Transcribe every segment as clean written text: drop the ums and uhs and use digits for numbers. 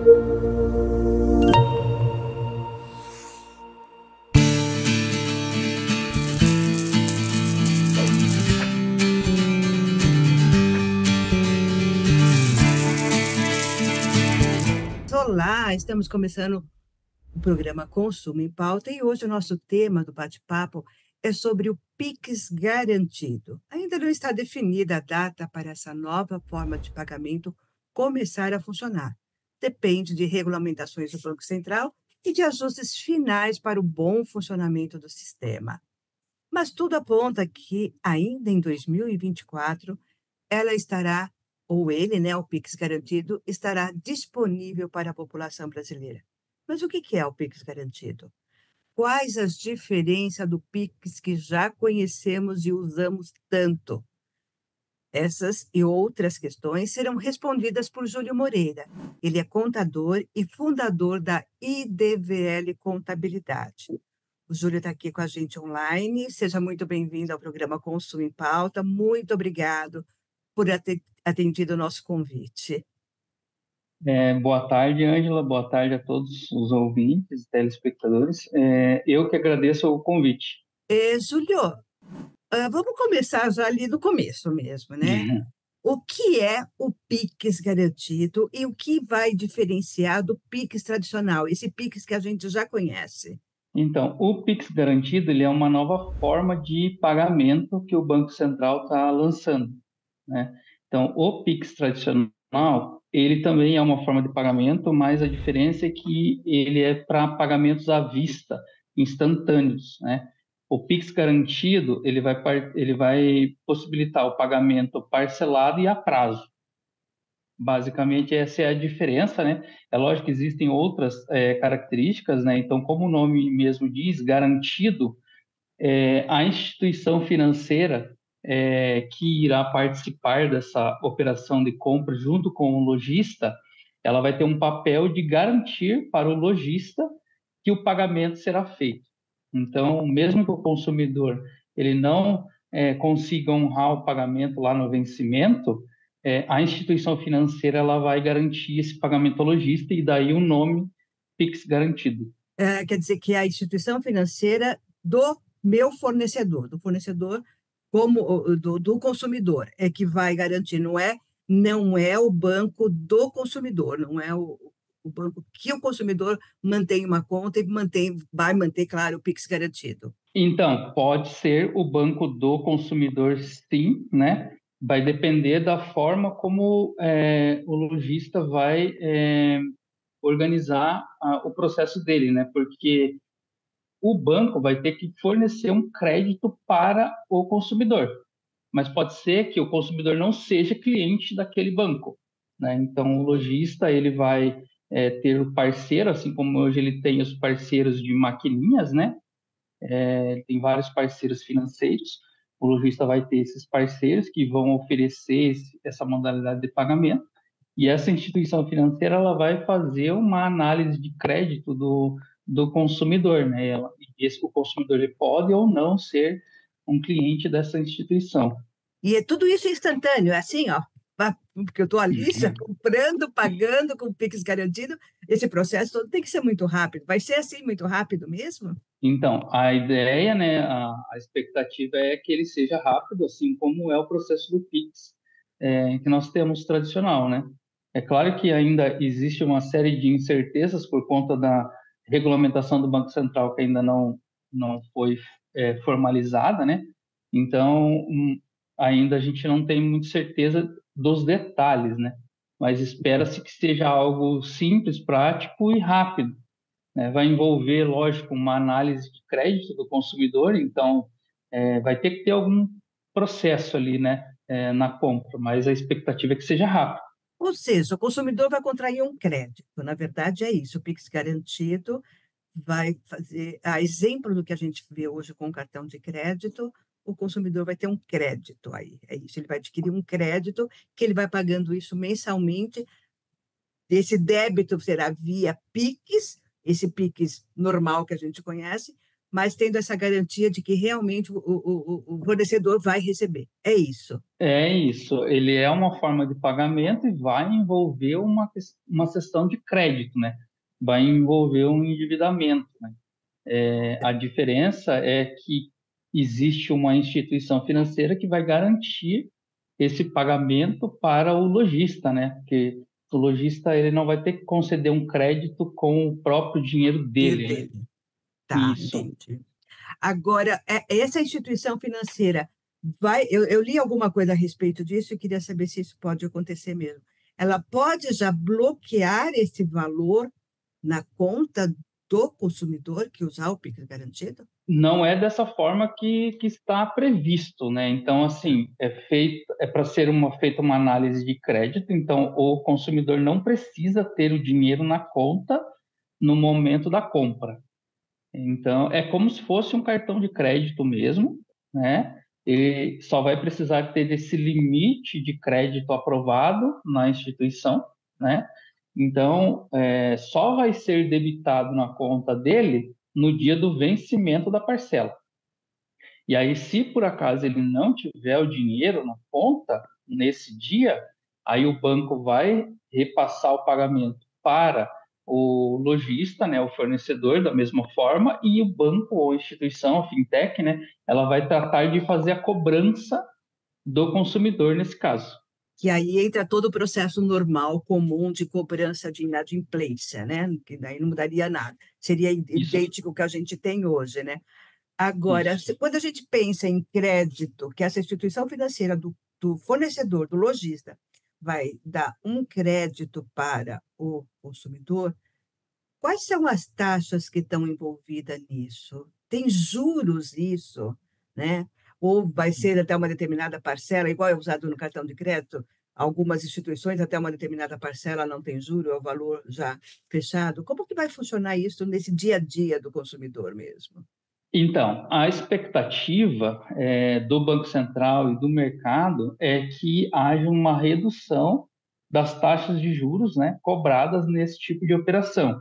Olá, estamos começando o programa Consumo em Pauta e hoje o nosso tema do bate-papo é sobre o Pix garantido. Ainda não está definida a data para essa nova forma de pagamento começar a funcionar. Depende de regulamentações do Banco Central e de ajustes finais para o bom funcionamento do sistema. Mas tudo aponta que ainda em 2024 ela estará, ou ele, né, o Pix garantido, estará disponível para a população brasileira. Mas o que é o Pix garantido? Quais as diferenças do Pix que já conhecemos e usamos tanto? Essas e outras questões serão respondidas por Júlio Moreira. Ele é contador e fundador da IDVL Contabilidade. O Júlio está aqui com a gente online. Seja muito bem-vindo ao programa Consumo em Pauta. Muito obrigado por ter atendido o nosso convite. Boa tarde, Ângela. Boa tarde a todos os ouvintes e telespectadores. Eu que agradeço o convite. Júlio, vamos começar já ali do começo mesmo, né? Uhum. O que é o Pix garantido e o que vai diferenciar do Pix tradicional, esse Pix que a gente já conhece? Então, o Pix Garantido ele é uma nova forma de pagamento que o Banco Central está lançando, né? Então, o Pix tradicional, ele também é uma forma de pagamento, mas a diferença é que ele é para pagamentos à vista, instantâneos, né? O Pix Garantido, ele vai possibilitar o pagamento parcelado e a prazo. Basicamente, essa é a diferença, né? É lógico que existem outras características, né? Então, como o nome mesmo diz, garantido, a instituição financeira que irá participar dessa operação de compra junto com o lojista, ela vai ter um papel de garantir para o lojista que o pagamento será feito. Então, mesmo que o consumidor ele não consiga honrar o pagamento lá no vencimento, a instituição financeira ela vai garantir esse pagamento ao lojista e daí o nome Pix garantido. Quer dizer que é a instituição financeira do meu fornecedor, do fornecedor como do consumidor, é que vai garantir, não é o banco do consumidor, não é o banco que o consumidor mantém uma conta e vai manter, claro, o Pix garantido. Então, pode ser o banco do consumidor, sim, né? Vai depender da forma como o lojista vai organizar o processo dele, né? Porque o banco vai ter que fornecer um crédito para o consumidor, mas pode ser que o consumidor não seja cliente daquele banco, né? Então, o lojista ele vai ter o parceiro, assim como hoje ele tem os parceiros de maquininhas, né? Tem vários parceiros financeiros. O lojista vai ter esses parceiros que vão oferecer essa modalidade de pagamento e essa instituição financeira ela vai fazer uma análise de crédito do consumidor, né? O consumidor ele pode ou não ser um cliente dessa instituição. E é tudo isso instantâneo, é assim, ó, porque eu estou ali já comprando, pagando com o Pix garantido, esse processo todo tem que ser muito rápido. Vai ser assim muito rápido mesmo? Então, a ideia, né, a expectativa é que ele seja rápido, assim como é o processo do Pix, que nós temos tradicional, né? É claro que ainda existe uma série de incertezas por conta da regulamentação do Banco Central que ainda não foi formalizada, né? Então, ainda a gente não tem muita certeza dos detalhes, né? Mas espera-se que seja algo simples, prático e rápido, né? Vai envolver, lógico, uma análise de crédito do consumidor, então vai ter que ter algum processo ali, né, na compra, mas a expectativa é que seja rápido. Ou seja, o consumidor vai contrair um crédito. Na verdade, é isso. O Pix garantido vai fazer, a exemplo do que a gente vê hoje com o cartão de crédito, o consumidor vai ter um crédito aí. É isso. Ele vai adquirir um crédito que ele vai pagando isso mensalmente. Esse débito será via Pix, esse Pix normal que a gente conhece, mas tendo essa garantia de que realmente o fornecedor vai receber. É isso. É isso, ele é uma forma de pagamento e vai envolver uma cessão de crédito, né? Vai envolver um endividamento, né? A diferença é que existe uma instituição financeira que vai garantir esse pagamento para o lojista, né? Porque o lojista ele não vai ter que conceder um crédito com o próprio dinheiro Dinheiro dele, né? dele. Tá, Isso. entendi. Agora, essa instituição financeira vai. Eu li alguma coisa a respeito disso e queria saber se isso pode acontecer mesmo. Ela pode já bloquear esse valor na conta do consumidor que usar o Pix garantido? Não é dessa forma que está previsto, né? Então, Tá. assim, é para ser feita uma análise de crédito, então o consumidor não precisa ter o dinheiro na conta no momento da compra. Então, é como se fosse um cartão de crédito mesmo, né? Ele só vai precisar ter esse limite de crédito aprovado na instituição, né? Então, só vai ser debitado na conta dele no dia do vencimento da parcela. E aí, se por acaso ele não tiver o dinheiro na conta nesse dia, aí o banco vai repassar o pagamento para o lojista, né, o fornecedor, da mesma forma, e o banco ou instituição, a fintech, né, ela vai tratar de fazer a cobrança do consumidor nesse caso. Que aí entra todo o processo normal, comum de cobrança de inadimplência, né? Que daí não mudaria nada. Seria Isso, idêntico ao que a gente tem hoje, né? Agora, isso. quando a gente pensa em crédito, que essa instituição financeira do fornecedor, do lojista, vai dar um crédito para o consumidor, quais são as taxas que estão envolvidas nisso? Tem juros isso, né? Ou vai ser até uma determinada parcela, igual é usado no cartão de crédito? Algumas instituições, até uma determinada parcela, não tem juro, é o valor já fechado. Como que vai funcionar isso nesse dia a dia do consumidor mesmo? Então, a expectativa do Banco Central e do mercado é que haja uma redução das taxas de juros, né, cobradas nesse tipo de operação.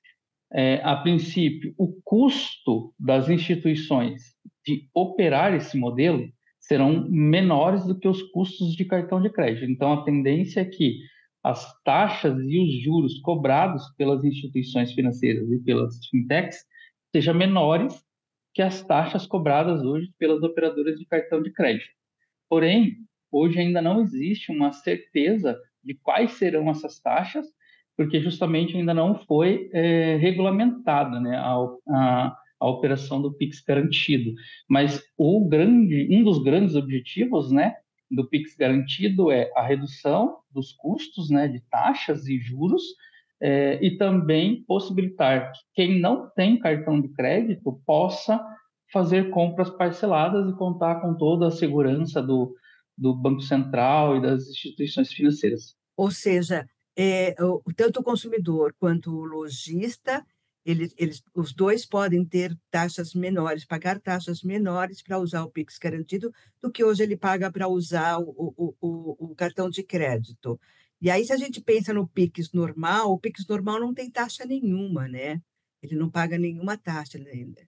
A princípio, o custo das instituições de operar esse modelo serão menores do que os custos de cartão de crédito. Então, a tendência é que as taxas e os juros cobrados pelas instituições financeiras e pelas fintechs sejam menores que as taxas cobradas hoje pelas operadoras de cartão de crédito. Porém, hoje ainda não existe uma certeza de quais serão essas taxas, porque justamente ainda não foi regulamentada, né, a operação do Pix garantido. Mas um dos grandes objetivos, né, do Pix garantido é a redução dos custos, né, de taxas e juros, e também possibilitar que quem não tem cartão de crédito possa fazer compras parceladas e contar com toda a segurança do Banco Central e das instituições financeiras. Ou seja, tanto o consumidor quanto o lojista, os dois podem ter taxas menores, pagar taxas menores para usar o Pix garantido do que hoje ele paga para usar o cartão de crédito. E aí, se a gente pensa no Pix normal, o Pix normal não tem taxa nenhuma, né? Ele não paga nenhuma taxa ainda.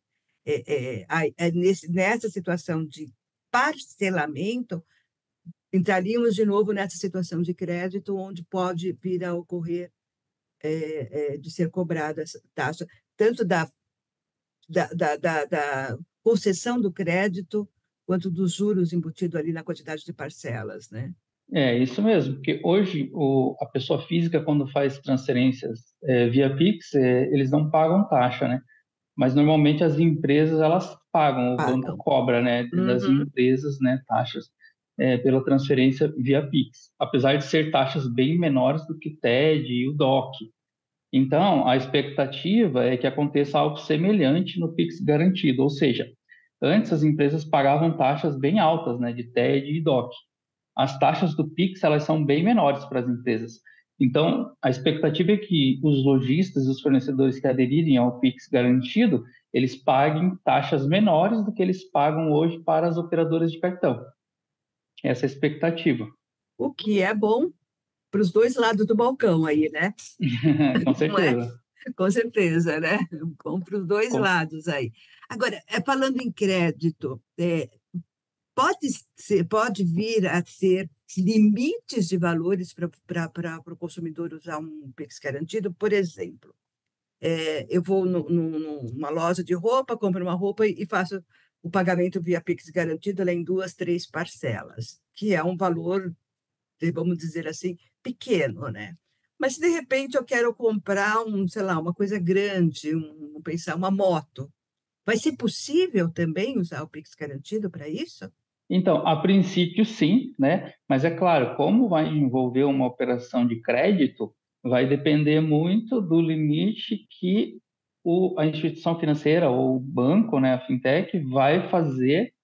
Nessa situação de parcelamento, entraríamos de novo nessa situação de crédito, onde pode vir a ocorrer de ser cobrada essa taxa, tanto da concessão do crédito, quanto dos juros embutidos ali na quantidade de parcelas, né? É isso mesmo, porque hoje a pessoa física, quando faz transferências via Pix, eles não pagam taxa, né? Mas normalmente as empresas elas pagam, o banco Pagam. cobra, né, das Uhum. empresas, né, taxas pela transferência via Pix, apesar de ser taxas bem menores do que o TED e o DOC. Então, a expectativa é que aconteça algo semelhante no Pix garantido, ou seja, antes as empresas pagavam taxas bem altas, né, de TED e DOC. As taxas do Pix elas são bem menores para as empresas. Então, a expectativa é que os lojistas e os fornecedores que aderirem ao Pix garantido, eles paguem taxas menores do que eles pagam hoje para as operadoras de cartão. Essa é a expectativa. O que é bom para os dois lados do balcão aí, né? Com Não é? certeza. Com certeza, né? Bom para os dois Com- lados aí. Agora, falando em crédito, pode ser, pode vir a ter limites de valores para o consumidor usar um Pix garantido? Por exemplo, eu vou numa loja de roupa, compro uma roupa e faço o pagamento via Pix garantido lá em duas, três parcelas, que é um valor, vamos dizer assim, pequeno, né? Mas se de repente eu quero comprar sei lá, uma coisa grande, pensar uma moto, vai ser possível também usar o Pix garantido para isso? Então, a princípio, sim, né? Mas é claro, como vai envolver uma operação de crédito, vai depender muito do limite que a instituição financeira ou o banco, né, a fintech, vai fazer,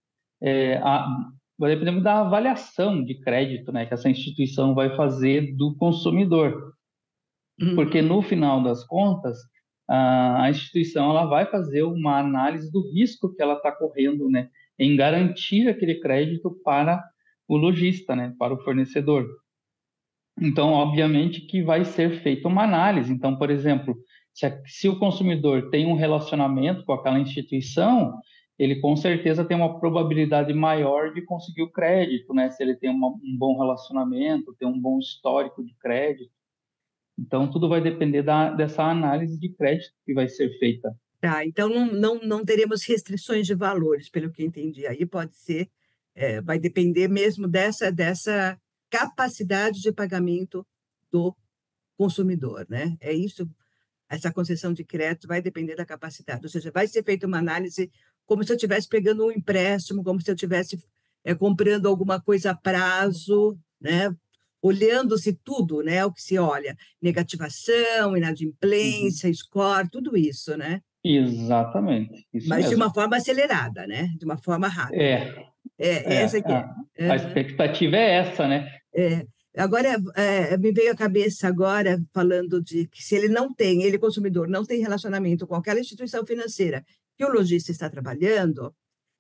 vai depender muito da avaliação de crédito, né, que essa instituição vai fazer do consumidor. Porque Uhum. no final das contas, a instituição ela vai fazer uma análise do risco que ela está correndo, né, em garantir aquele crédito para o lojista, né, para o fornecedor. Então, obviamente que vai ser feita uma análise. Então, por exemplo, se o consumidor tem um relacionamento com aquela instituição, ele com certeza tem uma probabilidade maior de conseguir o crédito, né? Se ele tem um bom relacionamento, tem um bom histórico de crédito. Então, tudo vai depender dessa análise de crédito que vai ser feita. Tá, então não teremos restrições de valores, pelo que eu entendi. Aí pode ser, vai depender mesmo dessa capacidade de pagamento do consumidor, né? É isso, essa concessão de crédito vai depender da capacidade, ou seja, vai ser feita uma análise como se eu estivesse pegando um empréstimo, como se eu estivesse comprando alguma coisa a prazo, né? Olhando-se tudo, né? O que se olha, negativação, Uhum. inadimplência, score, tudo isso, né? Exatamente, isso Mas de uma mesmo. forma acelerada, né? De uma forma rápida. É, Essa que é. a Aham. expectativa é essa, né? É. Agora, me veio à cabeça agora, falando de que se ele não tem, ele consumidor, não tem relacionamento com aquela instituição financeira que o lojista está trabalhando,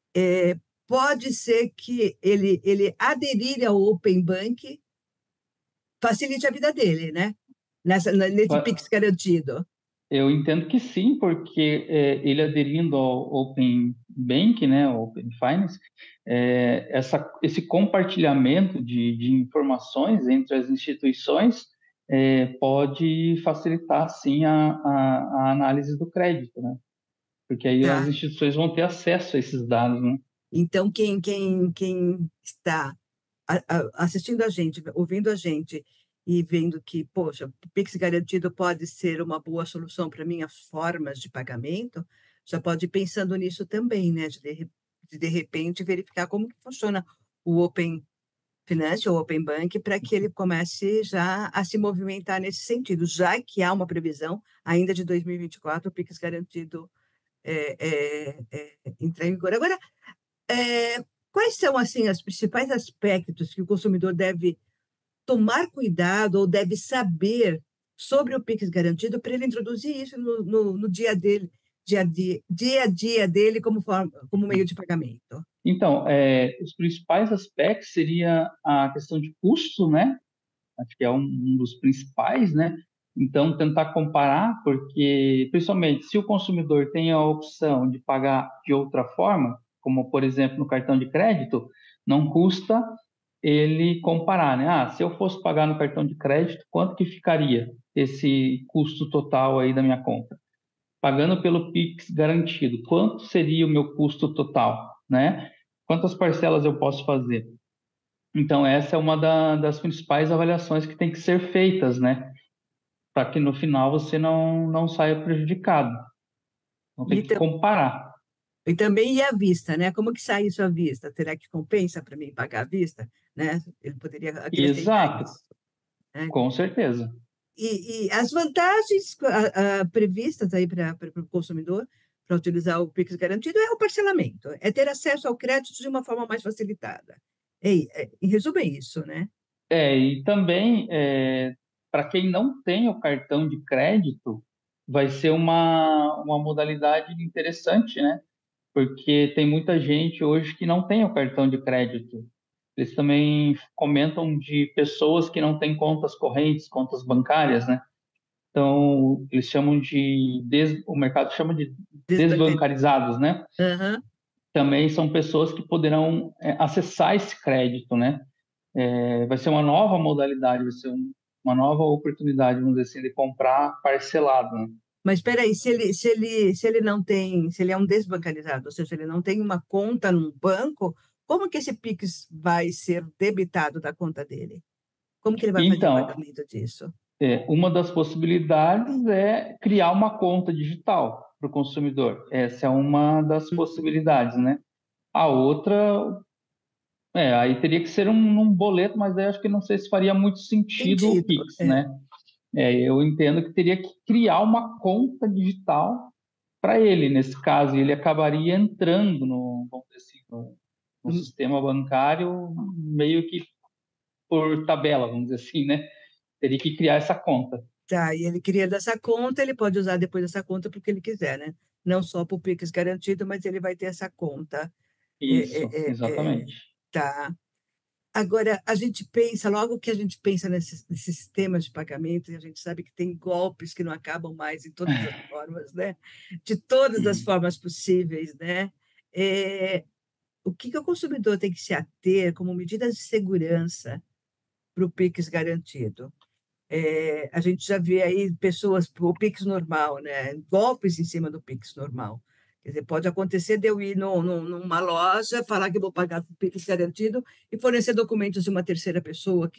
pode ser que ele aderir ao Open Bank facilite a vida dele, né? Nesse Pix garantido. Eu entendo que sim, porque ele aderindo ao Open Bank, né, ao Open Finance, esse compartilhamento de informações entre as instituições pode facilitar, sim, a análise do crédito, né? Porque aí as Tá. instituições vão ter acesso a esses dados, né? Então, quem está assistindo a gente, ouvindo a gente e vendo que, poxa, o Pix garantido pode ser uma boa solução para minhas formas de pagamento, já pode ir pensando nisso também, né? De repente verificar como que funciona o Open Finance ou Open Bank para que ele comece já a se movimentar nesse sentido, já que há uma previsão ainda de 2024, o Pix garantido entrar em vigor. Agora, quais são assim os principais aspectos que o consumidor deve tomar cuidado ou deve saber sobre o Pix garantido para ele introduzir isso no dia dele, dia a dia dele como meio de pagamento? Então, os principais aspectos seria a questão de custo, né? Acho que é um dos principais, né? Então, tentar comparar, porque, principalmente, se o consumidor tem a opção de pagar de outra forma, como, por exemplo, no cartão de crédito, não custa ele comparar, né? Ah, se eu fosse pagar no cartão de crédito, quanto que ficaria esse custo total aí da minha conta? Pagando pelo Pix garantido, quanto seria o meu custo total, né? Quantas parcelas eu posso fazer? Então, essa é uma das principais avaliações que tem que ser feitas, né? Para que no final você não saia prejudicado. Então, tem E, que comparar. e também ir à vista, né? Como que sai isso à vista? Será que compensa para mim pagar à vista? Né? Ele poderia acrescentar Exato, isso. Né? com certeza. E as vantagens previstas aí para o consumidor para utilizar o Pix garantido é o parcelamento, é ter acesso ao crédito de uma forma mais facilitada. Em resumo, é isso, né? E também, para quem não tem o cartão de crédito, vai ser uma modalidade interessante, né? Porque tem muita gente hoje que não tem o cartão de crédito. Eles também comentam de pessoas que não têm contas correntes, contas bancárias, né? Então, eles chamam o mercado chama de Desbancarizados. desbancarizados, né? Aham. Também são pessoas que poderão acessar esse crédito, né? Vai ser uma nova modalidade, vai ser uma nova oportunidade, vamos dizer assim, de comprar parcelado, né? Mas espera aí, se ele não tem, se ele é um desbancarizado, ou seja, ele não tem uma conta num banco, como que esse Pix vai ser debitado da conta dele? Como que ele vai fazer o Então, pagamento disso? uma das possibilidades é criar uma conta digital para o consumidor. Essa é uma das possibilidades, né? A outra, aí teria que ser um boleto, mas aí acho que não sei se faria muito sentido o Sentido, Pix, né? Eu entendo que teria que criar uma conta digital para ele, nesse caso, e ele acabaria entrando vamos dizer assim, no sistema bancário meio que por tabela, vamos dizer assim, né? Teria que criar essa conta. Tá, e ele cria dessa conta, ele pode usar depois dessa conta para o que ele quiser, né? Não só para o Pix garantido, mas ele vai ter essa conta. Isso, É, é, é, exatamente. tá. Agora, a gente pensa, logo que a gente pensa nesse sistema de pagamento, e a gente sabe que tem golpes que não acabam mais em todas as formas, né? De todas as Uhum. formas possíveis, né? É, o que que o consumidor tem que se ater como medidas de segurança para o Pix garantido? A gente já vê aí pessoas, o Pix normal, né? Golpes em cima do Pix normal. Quer dizer, pode acontecer de eu ir numa loja, falar que vou pagar com o Pix garantido e fornecer documentos de uma terceira pessoa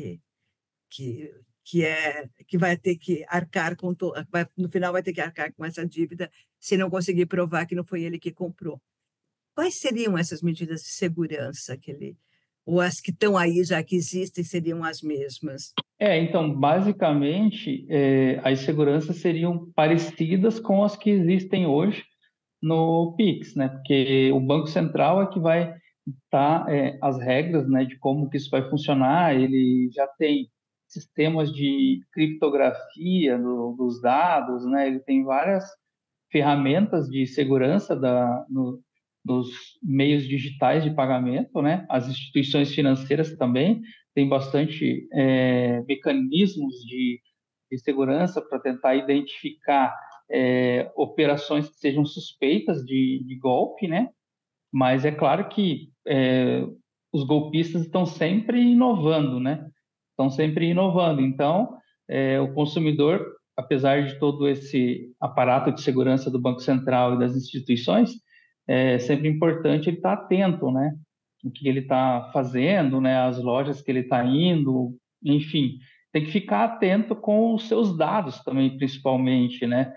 que, que vai ter que arcar no final vai ter que arcar com essa dívida se não conseguir provar que não foi ele que comprou. Quais seriam essas medidas de segurança ou as que estão aí já que existem seriam as mesmas? Então, basicamente, as seguranças seriam parecidas com as que existem hoje no Pix, né? Porque o Banco Central é que vai dar as regras, né, de como que isso vai funcionar. Ele já tem sistemas de criptografia dos dados, né? Ele tem várias ferramentas de segurança dos meios digitais de pagamento, né? As instituições financeiras também têm bastante mecanismos de segurança para tentar identificar operações que sejam suspeitas de golpe, né? Mas é claro que os golpistas estão sempre inovando, né? Estão sempre inovando. Então, o consumidor, apesar de todo esse aparato de segurança do Banco Central e das instituições, é sempre importante ele estar atento, né? O que ele está fazendo, né? As lojas que ele está indo, enfim, tem que ficar atento com os seus dados também, principalmente, né?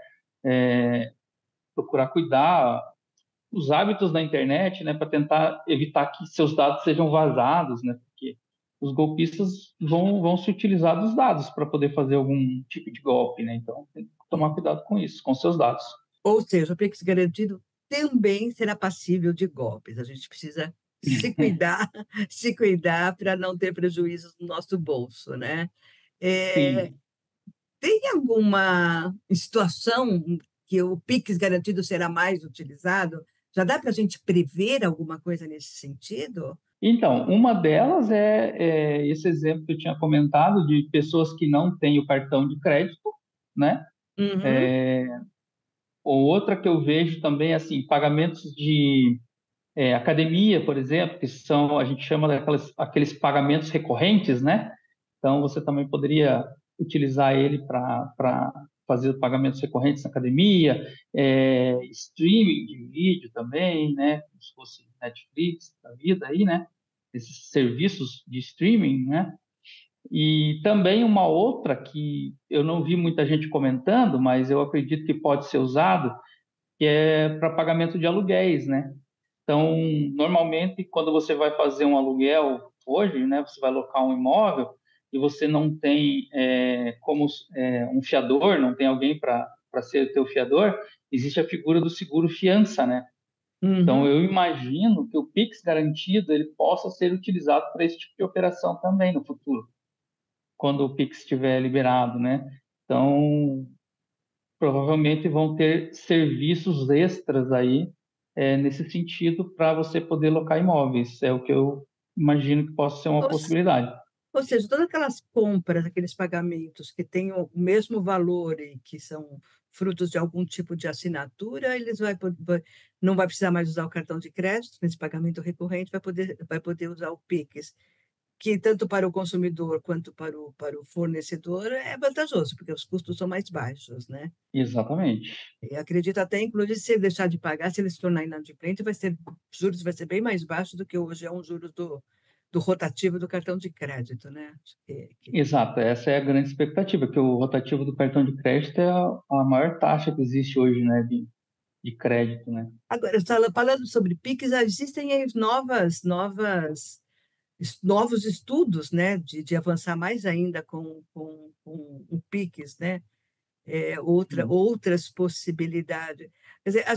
Procurar cuidar os hábitos da internet, né, para tentar evitar que seus dados sejam vazados, né? Porque os golpistas vão se utilizar dos dados para poder fazer algum tipo de golpe, né? Então, tem que tomar cuidado com isso, com seus dados. Ou seja, o Pix garantido também será passível de golpes. A gente precisa se cuidar, se cuidar para não ter prejuízos no nosso bolso, né? É, Sim. tem alguma situação que o Pix garantido será mais utilizado? Já dá para a gente prever alguma coisa nesse sentido? Então, uma delas é esse exemplo que eu tinha comentado de pessoas que não têm o cartão de crédito, né? Uhum, Ou outra que eu vejo também, assim, pagamentos de academia, por exemplo, que são, a gente chama aqueles pagamentos recorrentes, né? Então, você também poderia utilizar ele para fazer pagamentos recorrentes na academia, streaming de vídeo também, né? Como se fosse Netflix da vida aí, né? Esses serviços de streaming, né? E também uma outra que eu não vi muita gente comentando, mas eu acredito que pode ser usado, que é para pagamento de aluguéis, né? Então, normalmente, quando você vai fazer um aluguel hoje, né, você vai alocar um imóvel e você não tem um fiador, não tem alguém para ser teu fiador, existe a figura do seguro fiança, né? Então, uhum. eu imagino que o Pix garantido ele possa ser utilizado para esse tipo de operação também no futuro, quando o Pix estiver liberado, né? Então, provavelmente vão ter serviços extras aí nesse sentido para você poder locar imóveis. É o que eu imagino que possa ser uma Ou, possibilidade. Ou seja, todas aquelas compras, aqueles pagamentos que têm o mesmo valor e que são frutos de algum tipo de assinatura, não vai precisar mais usar o cartão de crédito nesse pagamento recorrente, vai poder usar o Pix, que tanto para o consumidor quanto para o fornecedor é vantajoso, porque os custos são mais baixos, né? Exatamente. E acredito até, inclusive, se ele deixar de pagar, se ele se tornar inadimplente, juros vai ser bem mais baixo do que hoje é um juros do rotativo do cartão de crédito, né? Acho Exato, essa é a grande expectativa, que o rotativo do cartão de crédito é a maior taxa que existe hoje, né, de crédito, né? Agora, falando sobre PIX, existem aí novos estudos, né, de avançar mais ainda com o PIX, né? Sim. Outras possibilidades. Quer dizer,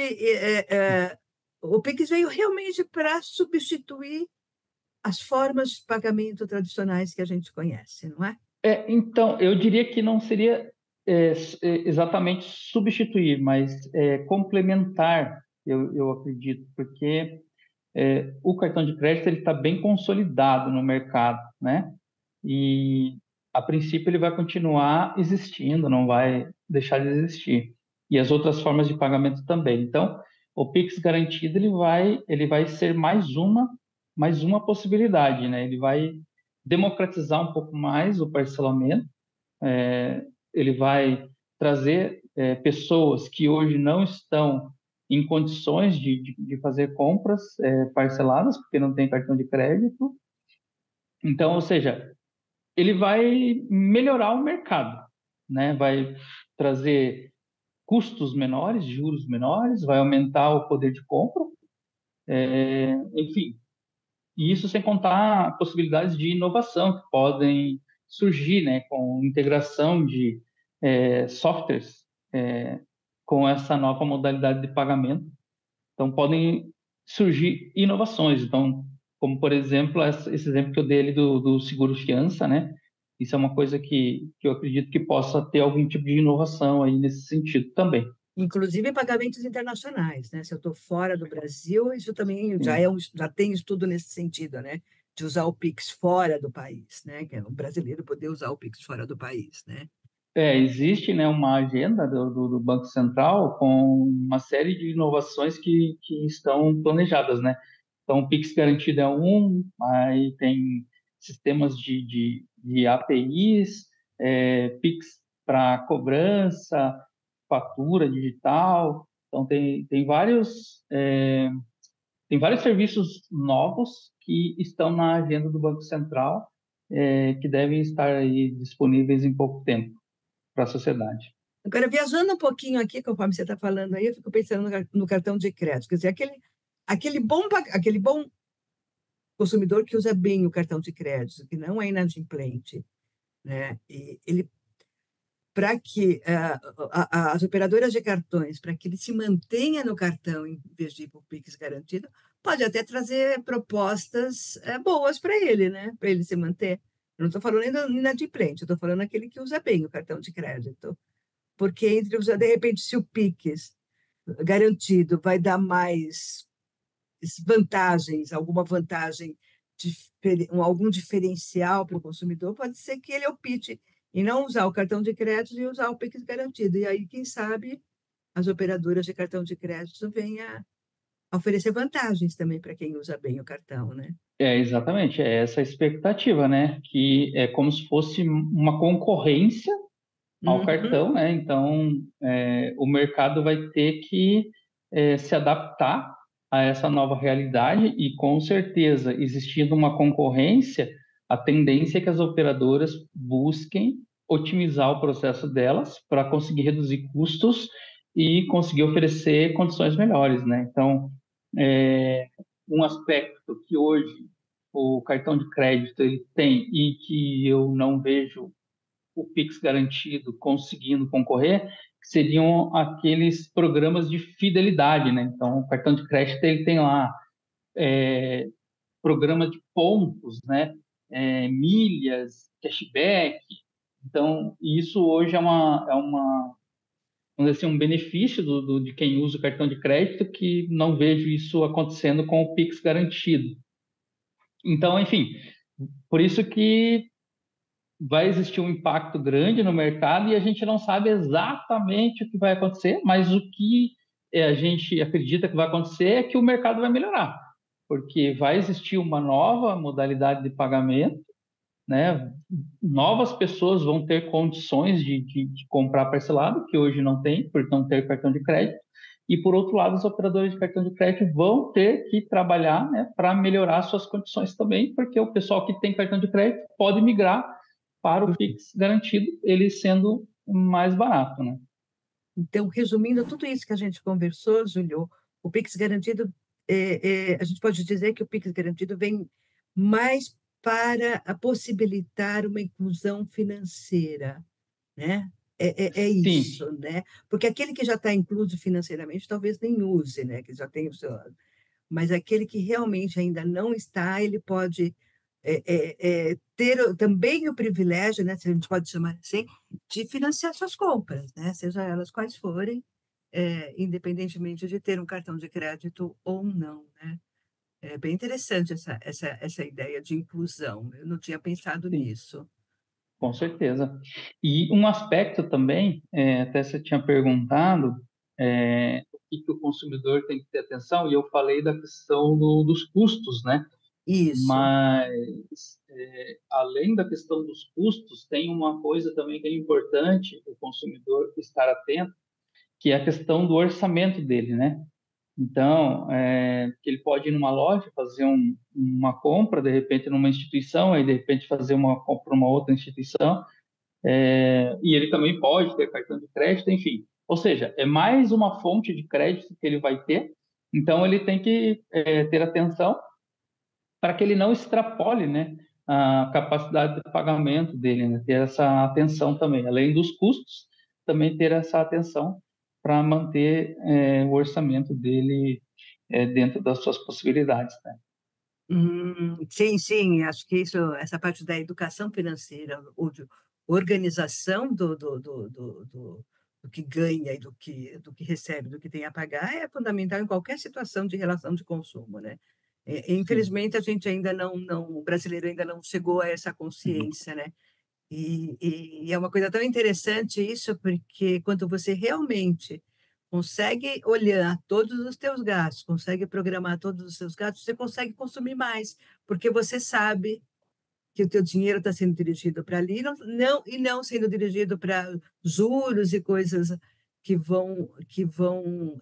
o PIX veio realmente para substituir as formas de pagamento tradicionais que a gente conhece, não é? Então, eu diria que não seria exatamente substituir, mas complementar, eu acredito, porque o cartão de crédito ele está bem consolidado no mercado, né? E a princípio ele vai continuar existindo, não vai deixar de existir. E as outras formas de pagamento também. Então, o Pix garantido ele vai ser mais uma possibilidade, né? Ele vai democratizar um pouco mais o parcelamento, ele vai trazer pessoas que hoje não estão em condições de fazer compras parceladas, porque não tem cartão de crédito. Então, ou seja, ele vai melhorar o mercado, né? Vai trazer custos menores, juros menores, vai aumentar o poder de compra, enfim. E isso sem contar possibilidades de inovação que podem surgir, né, com integração de softwares com essa nova modalidade de pagamento. Então, podem surgir inovações. Então, como, por exemplo, esse exemplo que eu dei ali do seguro fiança, né? Isso é uma coisa que eu acredito que possa ter algum tipo de inovação aí nesse sentido também. Inclusive pagamentos internacionais, né? Se eu estou fora do Brasil, isso também Sim. já tem estudo nesse sentido, né? De usar o Pix fora do país, né? Que é o brasileiro poder usar o Pix fora do país, né? Existe, né, uma agenda do Banco Central com uma série de inovações que estão planejadas, né? Então, o Pix garantido é um, aí tem sistemas de APIs, Pix para cobrança, fatura digital. Então, tem vários serviços novos que estão na agenda do Banco Central, que devem estar aí disponíveis em pouco tempo para a sociedade. Agora, viajando um pouquinho aqui, conforme você está falando aí, eu fico pensando no cartão de crédito. Quer dizer, aquele bom consumidor que usa bem o cartão de crédito, que não é inadimplente, né? E ele para que as operadoras de cartões, para que ele se mantenha no cartão em vez de ir para o Pix garantido, pode até trazer propostas boas para ele, né? Para ele se manter. Eu não estou falando ainda inadimplente, eu estou falando aquele que usa bem o cartão de crédito. Porque de repente, se o Pix garantido vai dar mais vantagens, alguma vantagem, algum diferencial para o consumidor, pode ser que ele opte em não usar o cartão de crédito e usar o Pix garantido. E aí, quem sabe, as operadoras de cartão de crédito venham a oferecer vantagens também para quem usa bem o cartão, né? Exatamente, é essa a expectativa, né? Que é como se fosse uma concorrência ao Uhum. cartão, né? Então, o mercado vai ter que se adaptar a essa nova realidade e, com certeza, existindo uma concorrência, a tendência é que as operadoras busquem otimizar o processo delas para conseguir reduzir custos e conseguir oferecer condições melhores, né? Então, um aspecto que hoje o cartão de crédito ele tem e que eu não vejo o Pix garantido conseguindo concorrer, seriam aqueles programas de fidelidade, né? Então, o cartão de crédito ele tem lá programa de pontos, né? Milhas, cashback. Então, isso hoje vamos dizer assim, um benefício de quem usa o cartão de crédito que não vejo isso acontecendo com o Pix garantido. Então, enfim, Por isso que vai existir um impacto grande no mercado e a gente não sabe exatamente o que vai acontecer, mas o que a gente acredita que vai acontecer é que o mercado vai melhorar, porque vai existir uma nova modalidade de pagamento, né? Novas pessoas vão ter condições de comprar parcelado, que hoje não tem, por não ter cartão de crédito. E, por outro lado, os operadores de cartão de crédito vão ter que trabalhar, né, para melhorar suas condições também, porque o pessoal que tem cartão de crédito pode migrar para o Pix garantido, ele sendo mais barato, né? Então, resumindo tudo isso que a gente conversou, Júlio, o Pix Garantido, a gente pode dizer que o Pix Garantido vem mais para possibilitar uma inclusão financeira, né? É Sim, isso, né? Porque aquele que já está incluso financeiramente talvez nem use, né? Que já tem o seu. Mas aquele que realmente ainda não está, ele pode ter também o privilégio, né, se a gente pode chamar assim, de financiar suas compras, né, seja elas quais forem, independentemente de ter um cartão de crédito ou não, né? É bem interessante essa ideia de inclusão. Eu não tinha pensado sim. nisso. Com certeza. E um aspecto também, até você tinha perguntado, o que o consumidor tem que ter atenção, e eu falei da questão dos custos, né? Isso. Mas, além da questão dos custos, tem uma coisa também que é importante o consumidor estar atento, que é a questão do orçamento dele, né? Então, que ele pode ir numa loja, fazer uma compra, de repente, numa instituição, aí, de repente, fazer uma compra numa outra instituição, e ele também pode ter cartão de crédito, enfim. Ou seja, é mais uma fonte de crédito que ele vai ter, então ele tem que ter atenção para que ele não extrapole, né, a capacidade de pagamento dele, né, ter essa atenção também, além dos custos, também ter essa atenção para manter o orçamento dele dentro das suas possibilidades, né? Sim, sim, acho que essa parte da educação financeira, ou de organização do que ganha e do que recebe, do que tem a pagar, é fundamental em qualquer situação de relação de consumo, né? Sim. Infelizmente, a gente ainda o brasileiro ainda não chegou a essa Uhum. consciência, né? E é uma coisa tão interessante isso, porque quando você realmente consegue olhar todos os teus gastos, consegue programar todos os seus gastos, você consegue consumir mais, porque você sabe que o teu dinheiro está sendo dirigido para ali, e não sendo dirigido para juros e coisas que vão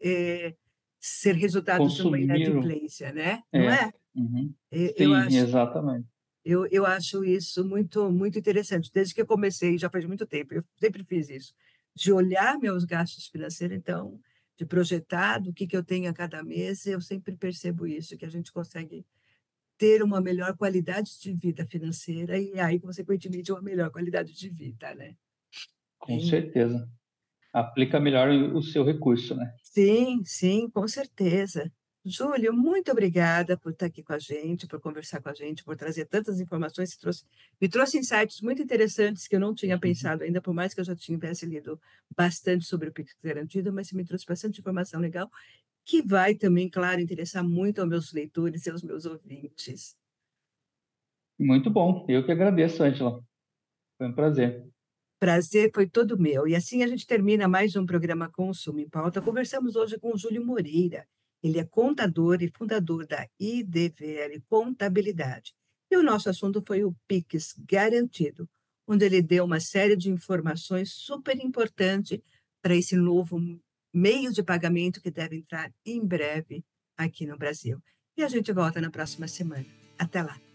ser resultados de uma Consumir, inadimplência, né? Não é, é? uhum. Eu Sim, acho exatamente. eu acho isso muito, muito interessante. Desde que eu comecei, já faz muito tempo, eu sempre fiz isso, de olhar meus gastos financeiros, então, de projetar do que eu tenho a cada mês, eu sempre percebo isso, que a gente consegue ter uma melhor qualidade de vida financeira e aí, consequentemente, uma melhor qualidade de vida, né? Com Bem, certeza. Aplica melhor o seu recurso, né? sim, sim, com certeza. Júlio, muito obrigada por estar aqui com a gente, por conversar com a gente, por trazer tantas informações. Me trouxe insights muito interessantes que eu não tinha Uhum. pensado ainda, por mais que eu já tivesse lido bastante sobre o Pix Garantido, mas você me trouxe bastante informação legal, que vai também, claro, interessar muito aos meus leitores e aos meus ouvintes. Muito bom. Eu que agradeço, Angela. Foi um prazer. Prazer foi todo meu. E assim a gente termina mais um programa Consumo em Pauta. Conversamos hoje com o Júlio Moreira. Ele é contador e fundador da IDVL Contabilidade. E o nosso assunto foi o Pix Garantido, onde ele deu uma série de informações super importantes para esse novo meio de pagamento que deve entrar em breve aqui no Brasil. E a gente volta na próxima semana. Até lá.